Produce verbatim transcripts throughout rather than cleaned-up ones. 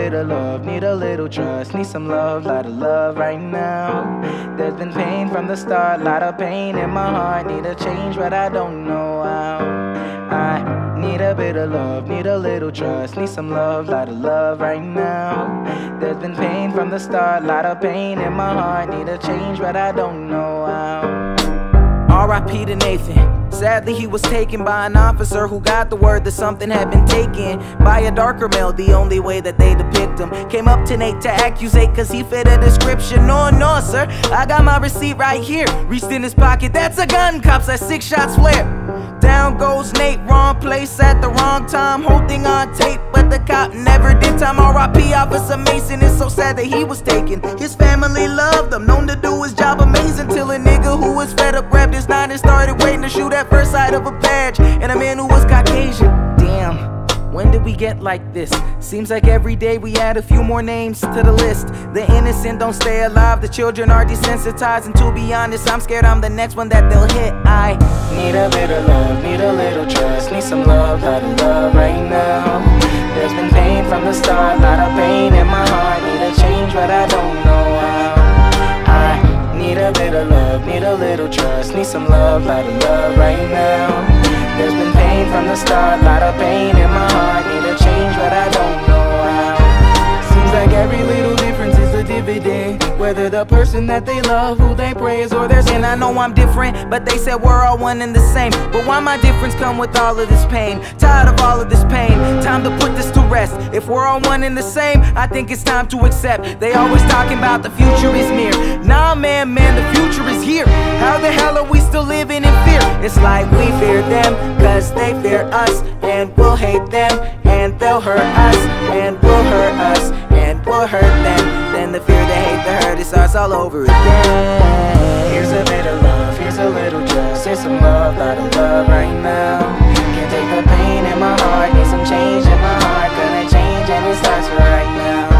bit of love, need a little trust, need some love, lot of love right now. There's been pain from the start, lot of pain in my heart, need a change but I don't know how. I need a bit of love, need a little trust, need some love, lot of love right now. There's been pain from the start, lot of pain in my heart, need a change but I don't know how. R I P to Nathan. Sadly he was taken by an officer who got the word that something had been taken by a darker male, the only way that they depict him. Came up to Nate to accusate cause he fit a description. No, no sir, I got my receipt right here. Reached in his pocket, that's a gun, cops at six shots flare. Down goes Nate, wrong place at the wrong time. Whole thing on tape, but the cop never did time. R I P Officer Mason, it's so sad that he was taken. His family loved him, known to do his job amazing. Till a nigga who was fed up grabbed his nine and started waiting to shoot at first sight of a badge. And a man who was Caucasian. Damn, when did we get like this? Seems like every day we add a few more names to the list. The innocent don't stay alive, the children are desensitized. And to be honest, I'm scared I'm the next one that they'll hit. I need a bit of love, need a little trust, need some love, lot of love right now. There's been pain from the start, lot of pain in my heart, need a change but I don't know how. I need a bit of love, need a little trust, need some love, lot of love right now. There's been pain from the start, lot of pain in my heart, need a change but I don't know how. Seems like every little difference is a dividend, whether the person that they love, who they praise, or their sin. I know I'm different, but they said we're all one and the same. But why my difference come with all of this pain? Tired of all of this pain, time to put this to rest. If we're all one and the same, I think it's time to accept. They always talking about the future is near. Nah man, man, the future is here. How the hell are we still living in fear? It's like we fear them, cause they fear us. And we'll hate them, and they'll hurt us. And we'll hurt us, and we'll hurt them. Then the fear, the hate, the hurt, it starts all over again. Here's a bit of love, here's a little trust, here's some love, lot of love right now. Can't take the pain in my heart, need some change in my heart. Gonna change and it starts right now.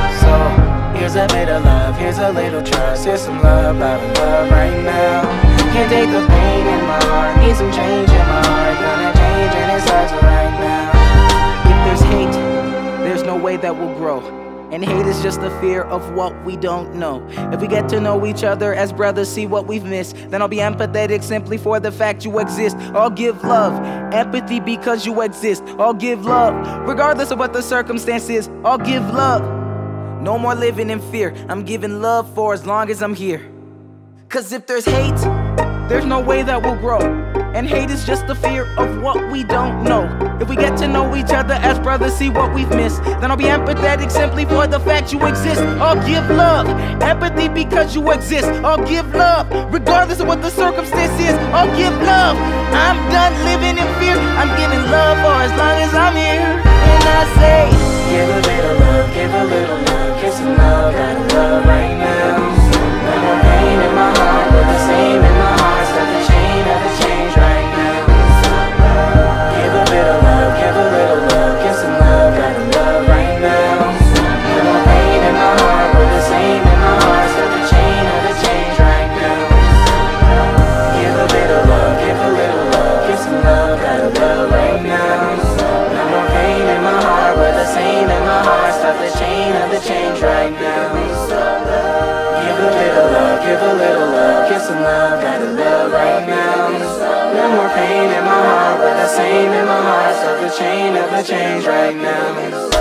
So here's a bit of love, here's a little trust, here's some love, lot of love right now. Can't take the pain in my heart, need some change in my heart. Gonna change and it starts right now. If there's hate, there's no way that we'll grow. And hate is just the fear of what we don't know. If we get to know each other as brothers, see what we've missed, then I'll be empathetic simply for the fact you exist. I'll give love, empathy because you exist. I'll give love, regardless of what the circumstance is. I'll give love. No more living in fear, I'm giving love for as long as I'm here. Cause if there's hate, there's no way that we'll grow. And hate is just the fear of what we don't know. If we get to know each other as brothers, see what we've missed, then I'll be empathetic simply for the fact you exist. I'll give love, empathy because you exist. I'll give love, regardless of what the circumstance is. I'll give love. I'm done living in fear, I'm giving love for as long as I'm here. And I say, give a bit of love, give a little love, give some love, got love right now. No more pain in my heart, but the same in my heart. Start the chain of the change right now. Give a bit of love, give a little love, give some love, got love right now. No more pain in my heart, but the same in my heart. Start the chain of the change right now. Give a bit of love, give a little love, give some love, got love right now. No more pain in my heart, but the same in my heart. Start the chain of the change right now. Give a bit of love, give a little love, give some love, got love right now. No more pain in my heart, but the same in my heart. Start the chain of the change right now.